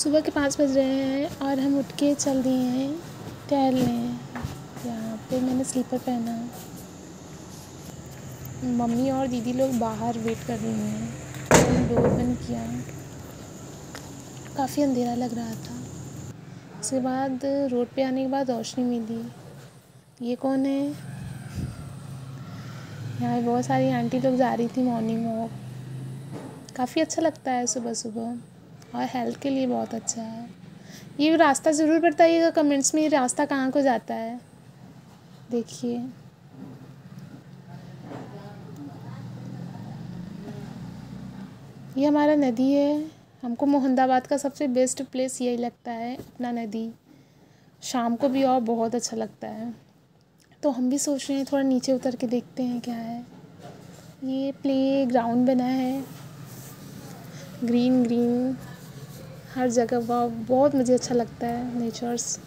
सुबह के 5 बज रहे हैं और हम उठ के चल दिए हैं टहलने। यहाँ पे मैंने स्लीपर पहना, मम्मी और दीदी लोग बाहर वेट कर रही हैं। मैंने डोर बंद किया, काफ़ी अंधेरा लग रहा था। उसके बाद रोड पे आने के बाद रोशनी मिली। ये कौन है? यहाँ बहुत सारी आंटी लोग जा रही थी मॉर्निंग वॉक। काफ़ी अच्छा लगता है सुबह सुबह और हेल्थ के लिए बहुत अच्छा है। ये रास्ता ज़रूर बताइएगा कमेंट्स में, ये रास्ता कहाँ को जाता है। देखिए ये हमारा नदी है। हमको मोहम्मदाबाद का सबसे बेस्ट प्लेस यही लगता है, अपना नदी। शाम को भी और बहुत अच्छा लगता है। तो हम भी सोच रहे हैं थोड़ा नीचे उतर के देखते हैं क्या है। ये प्ले ग्राउंड बना है, ग्रीन ग्रीन हर जगह। वाह, बहुत मुझे अच्छा लगता है नेचर्स।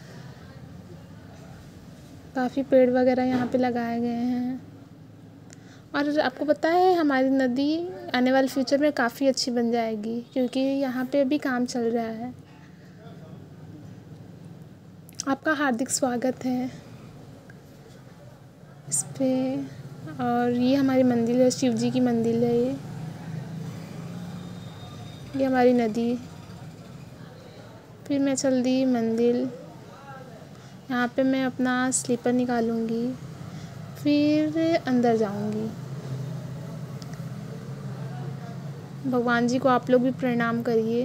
काफ़ी पेड़ वगैरह यहाँ पे लगाए गए हैं। और आपको पता है हमारी नदी आने वाले फ्यूचर में काफ़ी अच्छी बन जाएगी, क्योंकि यहाँ पे अभी काम चल रहा है। आपका हार्दिक स्वागत है इस पे। और ये हमारी मंदिर है, शिव जी की मंदिर है ये हमारी नदी। फिर मैं चल दी मंदिर। यहाँ पे मैं अपना स्लीपर निकालूंगी, फिर अंदर जाऊंगी। भगवान जी को आप लोग भी प्रणाम करिए।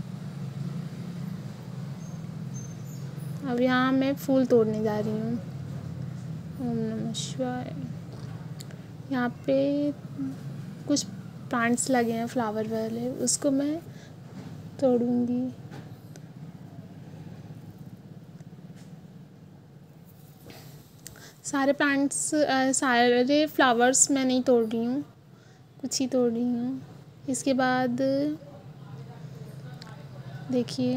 अब यहाँ मैं फूल तोड़ने जा रही हूँ। ओम नमः शिवाय। यहाँ पे कुछ प्लांट्स लगे हैं फ्लावर वाले, उसको मैं तोड़ूंगी। सारे प्लांट्स सारे फ्लावर्स मैं नहीं तोड़ रही हूँ, कुछ ही तोड़ रही हूँ। इसके बाद देखिए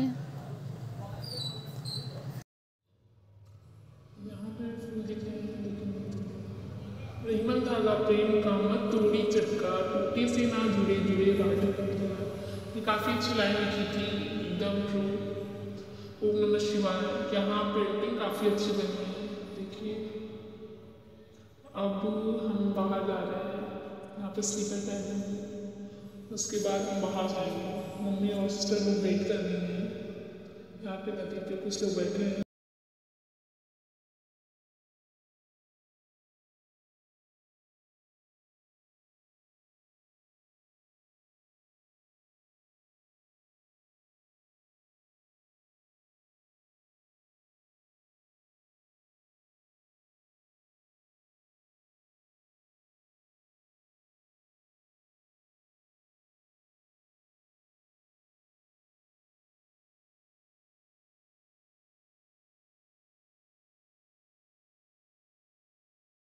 यहाँ पे फूल दिख रहे हैं, लेकिन रहीमन धागा प्रेम का मत तोड़ी चटका, टूटे से ना जुड़े जुड़े बातें कर दिया। ये काफ़ी अच्छी लाइन लिखी थी, एकदम ट्रू। ओम नमः शिवाय। यहाँ पेंटिंग काफ़ी अच्छी बनी है, देखिए। अब हम बाहर जा रहे हैं, यहाँ पे स्लीपर पहनेंगे, उसके बाद हम बाहर जाएंगे। मम्मी और सिस्टर लोग वेट कर रही हैं। यहाँ पे नदी पे कुछ लोग बैठे हैं।